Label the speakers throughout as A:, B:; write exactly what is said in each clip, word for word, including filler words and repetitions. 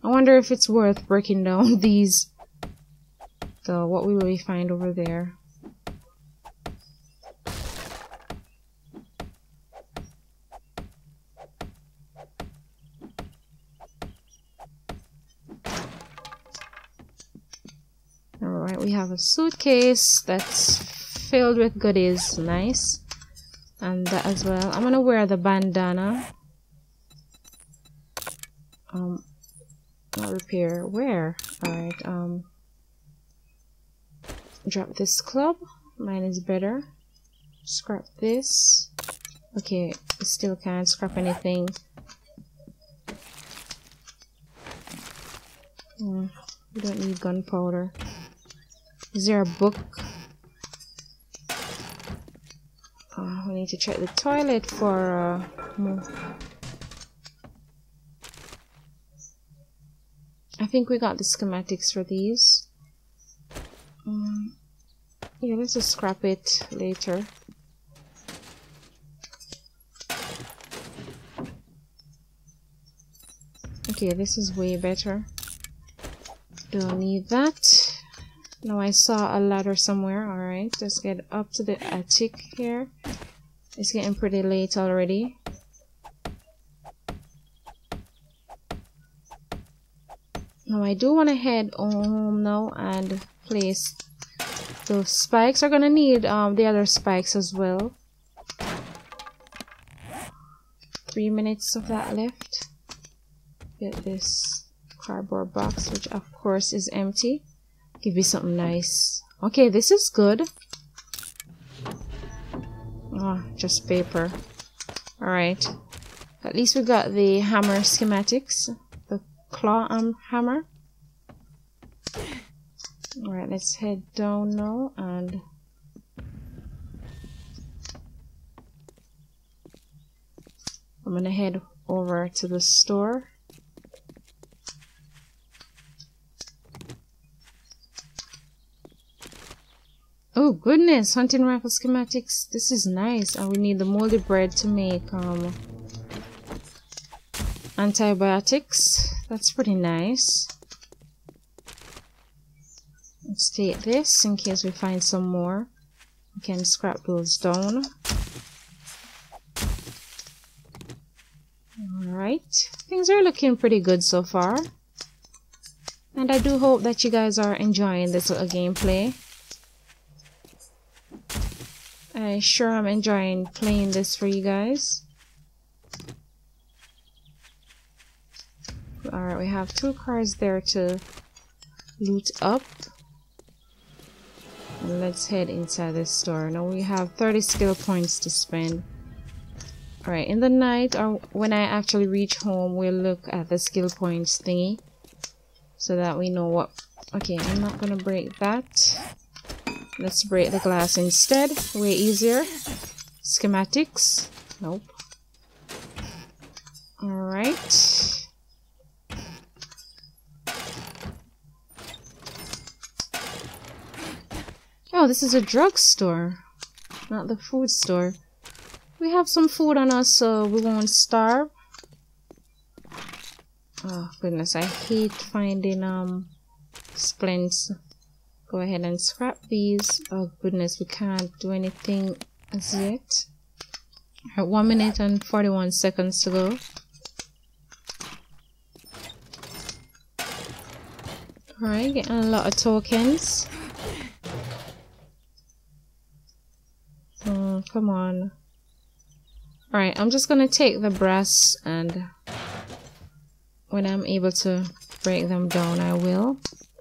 A: I wonder if it's worth breaking down these. So what will we find over there? Alright, we have a suitcase that's filled with goodies. Nice. And that as well. I'm gonna wear the bandana. Um, not repair. Where? Alright, um, drop this club. Mine is better. Scrap this. Okay, I still can't scrap anything. Hmm, we don't need gunpowder. Is there a book? Oh, we need to check the toilet for uh, more. I think we got the schematics for these. Um, yeah, let's just scrap it later. Okay, this is way better. Don't need that. Now I saw a ladder somewhere. Alright, let's get up to the attic here. It's getting pretty late already. Now I do want to head home now and place the spikes. Are gonna need um the other spikes as well. Three minutes of that left. Get this cardboard box, which of course is empty. Give me something nice. Okay, this is good. Oh, just paper. Alright. At least we got the hammer schematics. The claw um, hammer. Alright, let's head down now and I'm gonna head over to the store. Oh goodness, hunting rifle schematics. This is nice. And we need the moldy bread to make um antibiotics. That's pretty nice. Let's take this in case we find some more. We can scrap those down. Alright. Things are looking pretty good so far. And I do hope that you guys are enjoying this little gameplay. I sure am enjoying playing this for you guys. Alright, we have two cars there to loot up. And let's head inside this store. Now we have thirty skill points to spend. Alright, in the night or when I actually reach home, we'll look at the skill points thingy. So that we know what... Okay, I'm not gonna break that. Let's break the glass instead. Way easier. Schematics. Nope. Alright. Oh, this is a drugstore. Not the food store. We have some food on us so we won't starve. Oh goodness, I hate finding um splints. Go ahead and scrap these. Oh goodness, we can't do anything as yet. Alright, one minute and forty-one seconds to go. Alright, getting a lot of tokens. Oh, come on. Alright, I'm just gonna take the brass and when I'm able to break them down, I will.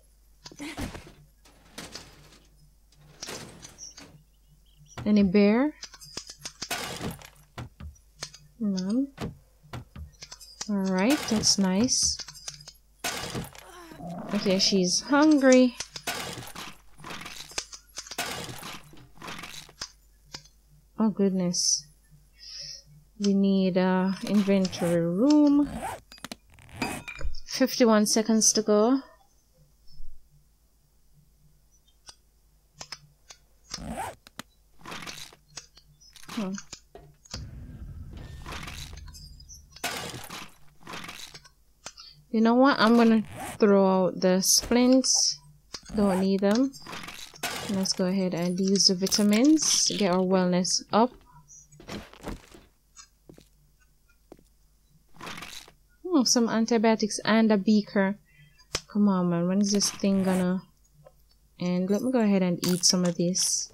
A: Any bear? None. Alright, that's nice. Okay, she's hungry. Oh goodness. We need uh inventory room. fifty-one seconds to go. Oh. You know what? I'm gonna throw out the splints. Don't need them. Let's go ahead and use the vitamins to get our wellness up. Oh, some antibiotics and a beaker. Come on, man. When is this thing gonna end? Let me go ahead and eat some of this.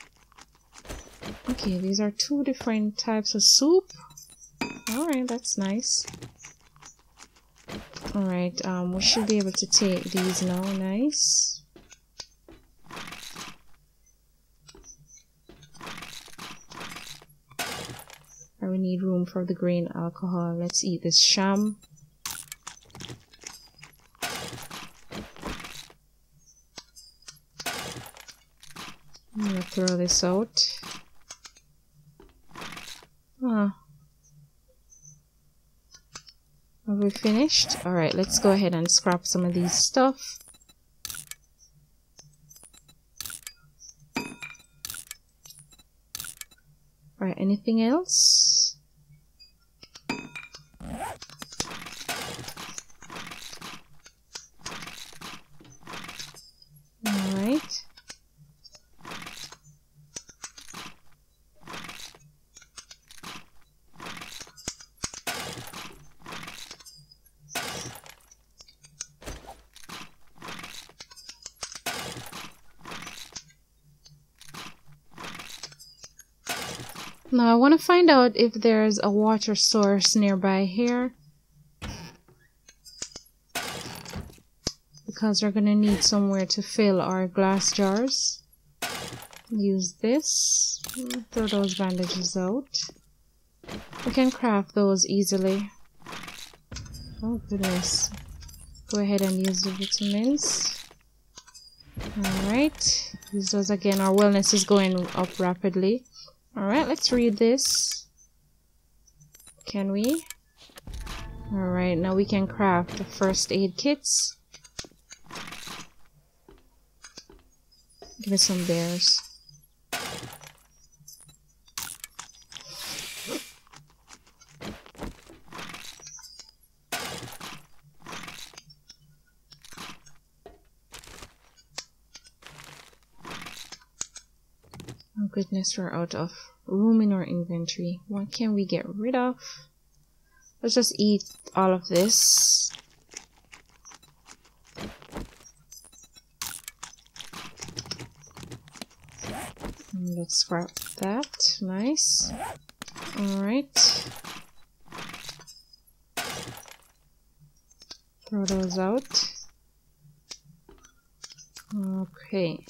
A: Okay, these are two different types of soup. Alright, that's nice. Alright, um, we should be able to take these now. Nice. We need room for the grain alcohol. Let's eat this sham. I'm gonna throw this out. Ah. Have we finished? Alright, let's go ahead and scrap some of these stuff. Alright, anything else? Alright. Now I want to find out if there's a water source nearby here, because we're going to need somewhere to fill our glass jars. Use this. Throw those bandages out. We can craft those easily. Oh goodness. Go ahead and use the vitamins. Alright. Use those again. Our wellness is going up rapidly. Alright, let's read this. Can we? Alright, now we can craft the first aid kits. Give us some bears. Oh goodness, we're out of room in our inventory. What can we get rid of? Let's just eat all of this. And let's scrap that. Nice. Alright. Throw those out. Okay.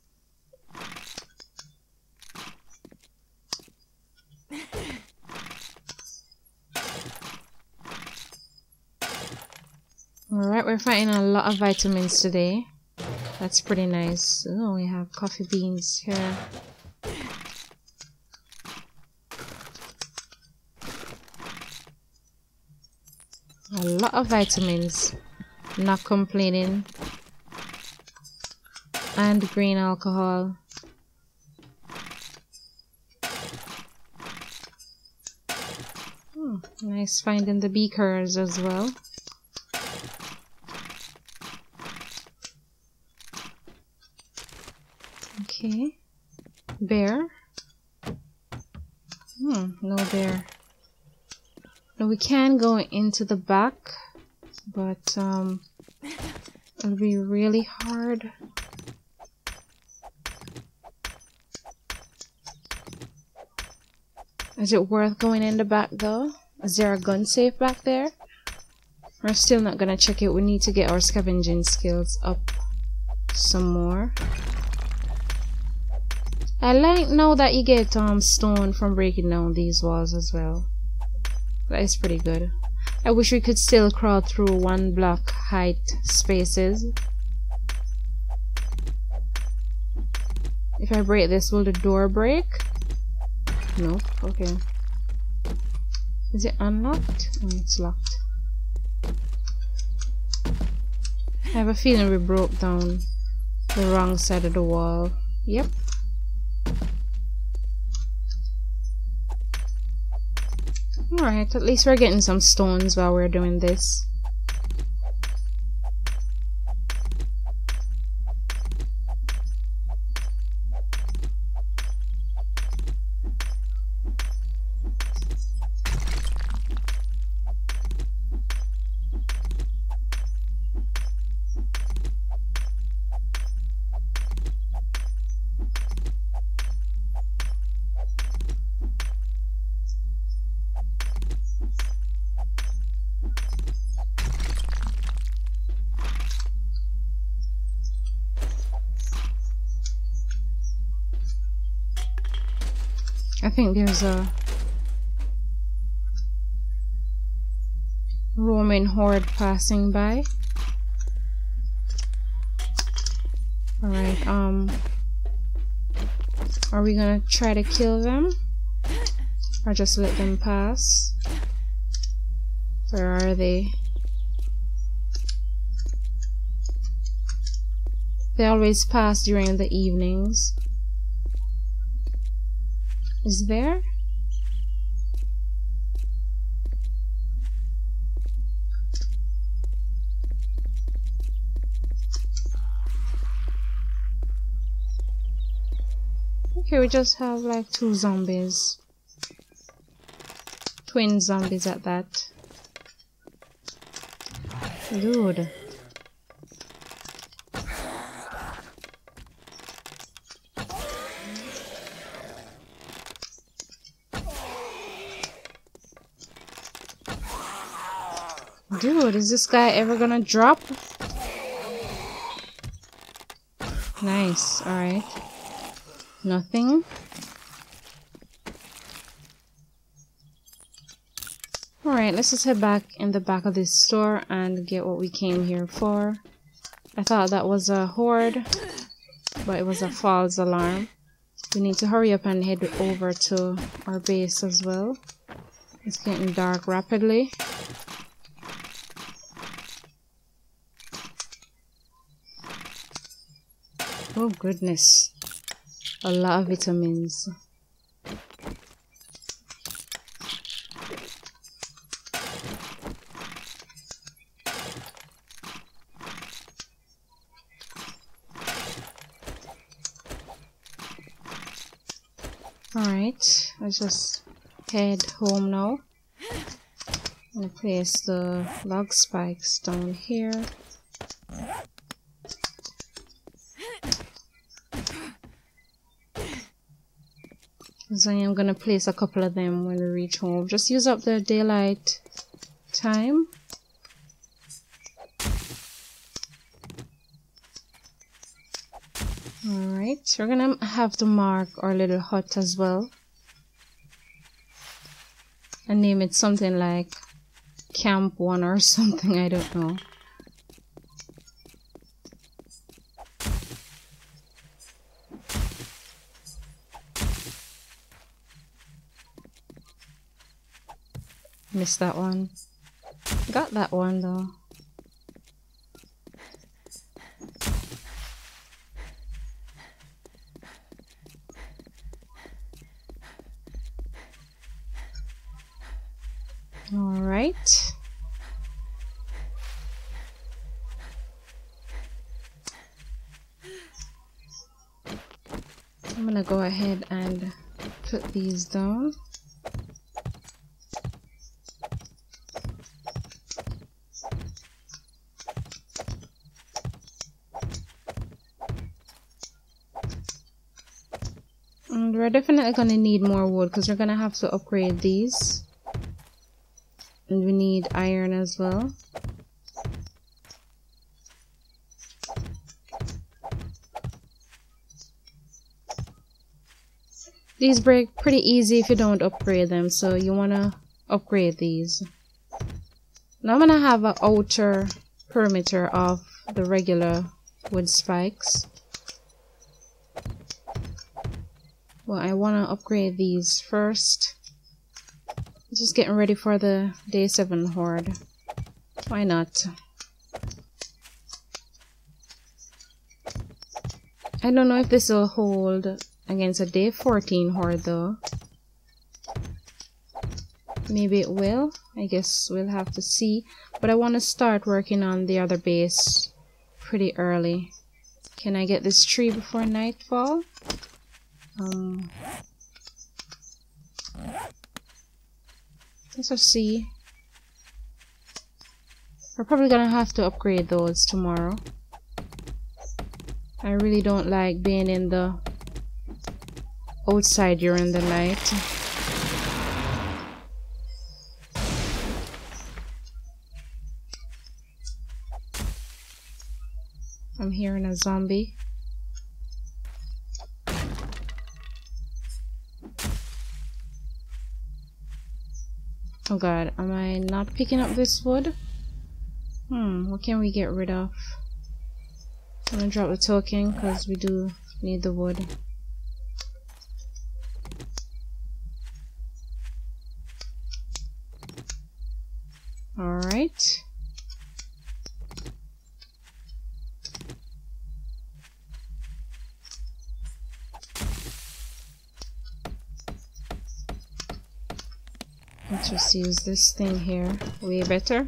A: Alright, we're finding a lot of vitamins today. That's pretty nice. Oh, we have coffee beans here. A lot of vitamins. Not complaining. And green alcohol. Oh, nice finding the beakers as well. Okay. Bear. Hmm, no bear. No, we can go into the back, but um, it'll be really hard. Is it worth going in the back though? Is there a gun safe back there? We're still not gonna check it. We need to get our scavenging skills up some more. I like now that you get um stone from breaking down these walls as well. That is pretty good. I wish we could still crawl through one block height spaces. If I break this, will the door break? No. Okay. Is it unlocked? Oh, it's locked. I have a feeling we broke down the wrong side of the wall. Yep. Alright, at least we're getting some stones while we're doing this. I think there's a Roman horde passing by. Alright, um are we gonna try to kill them? Or just let them pass? Where are they? They always pass during the evenings. Is there? Okay, we just have like two zombies. Twin zombies at that. Dude. Dude, is this guy ever gonna drop? Nice, alright. Nothing. Alright, let's just head back in the back of this store and get what we came here for. I thought that was a horde, but it was a false alarm. We need to hurry up and head over to our base as well. It's getting dark rapidly. Oh goodness, a lot of vitamins. Alright, let's just head home now. I'm gonna place the log spikes down here. So I am gonna place a couple of them when we reach home. Just use up the daylight time. Alright, we're gonna have to mark our little hut as well. And name it something like Camp One or something, I don't know. Missed that one. Got that one though. All right. I'm gonna go ahead and put these down. And we're definitely gonna need more wood because we're gonna have to upgrade these. And we need iron as well. These break pretty easy if you don't upgrade them, so you wanna upgrade these. Now I'm gonna have an outer perimeter of the regular wood spikes. Well, I wanna upgrade these first. Just getting ready for the day seven horde. Why not? I don't know if this will hold against a day fourteen horde though. Maybe it will. I guess we'll have to see. But I want to start working on the other base pretty early. Can I get this tree before nightfall? Um... Let's just see. We're probably gonna have to upgrade those tomorrow. I really don't like being in the outside during the night. I'm hearing a zombie. Oh god, am I not picking up this wood? Hmm, what can we get rid of? I'm gonna drop the token because we do need the wood. Alright. Let's just use this thing here. Way better.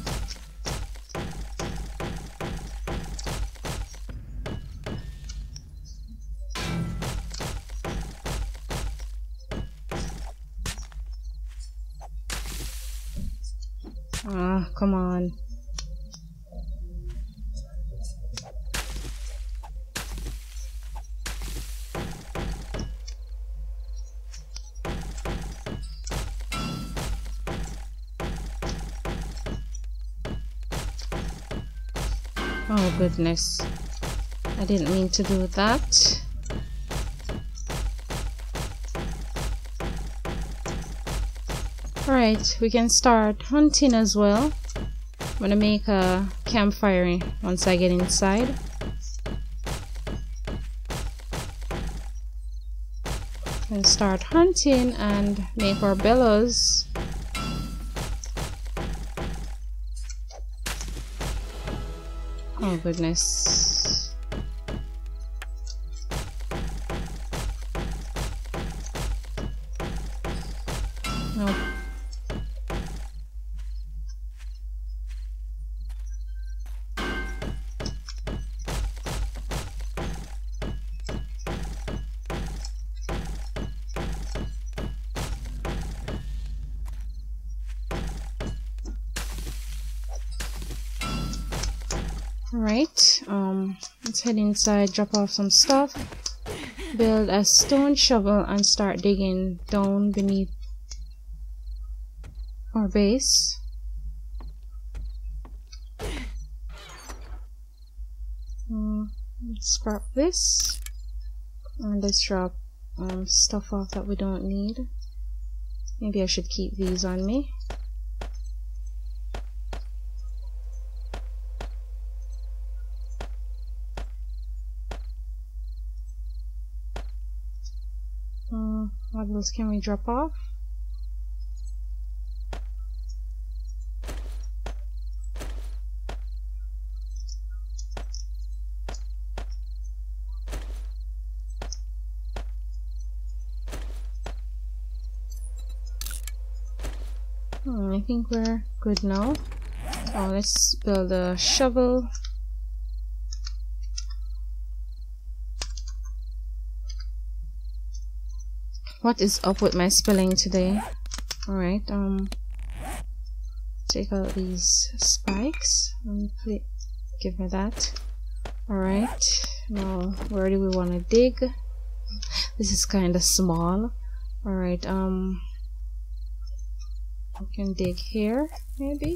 A: Ah, come on. Oh goodness. I didn't mean to do that. Alright, we can start hunting as well. I'm gonna make a campfire once I get inside. And start hunting and make our bellows. Oh goodness. Nope. Alright, um, let's head inside, drop off some stuff, build a stone shovel and start digging down beneath our base. Uh, let's scrap this and let's drop um, stuff off that we don't need. Maybe I should keep these on me. Uh, what else can we drop off? Hmm, I think we're good now. Oh, let's build a shovel. What is up with my spelling today? Alright, um, take out these spikes and please give me that. Alright, now where do we want to dig? This is kind of small. Alright, um, we can dig here, maybe?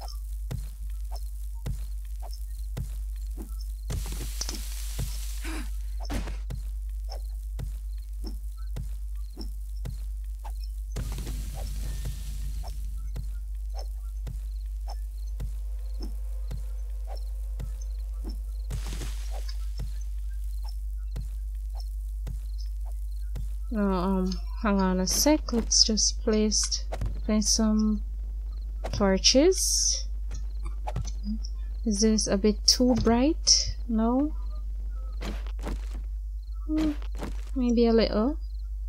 A: Now, um, hang on a sec, let's just place, place some torches. Is this a bit too bright? No? Hmm, maybe a little.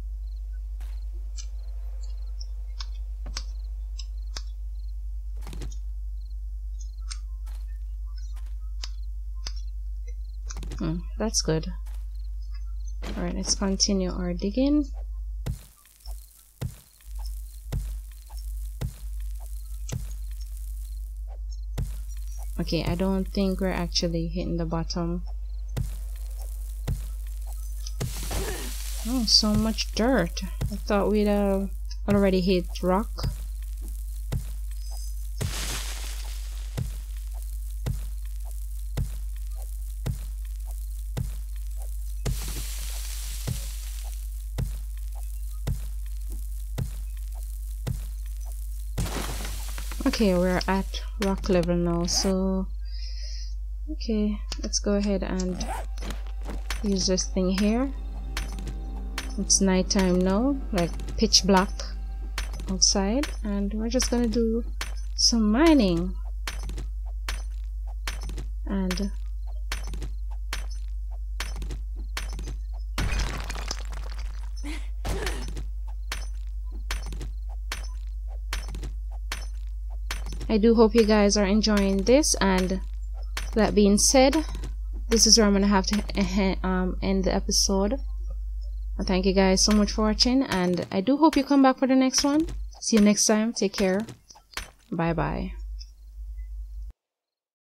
A: Hmm, that's good. Alright, let's continue our digging. Okay, I don't think we're actually hitting the bottom. Oh, so much dirt. I thought we'd uh, already hit rock. Okay, we're at rock level now, so okay, let's go ahead and use this thing here. It's nighttime now, like pitch black outside, and we're just gonna do some mining. And I do hope you guys are enjoying this, and that being said, this is where I'm gonna have to um, end the episode. Thank you guys so much for watching, and I do hope you come back for the next one. See you next time. Take care. Bye bye.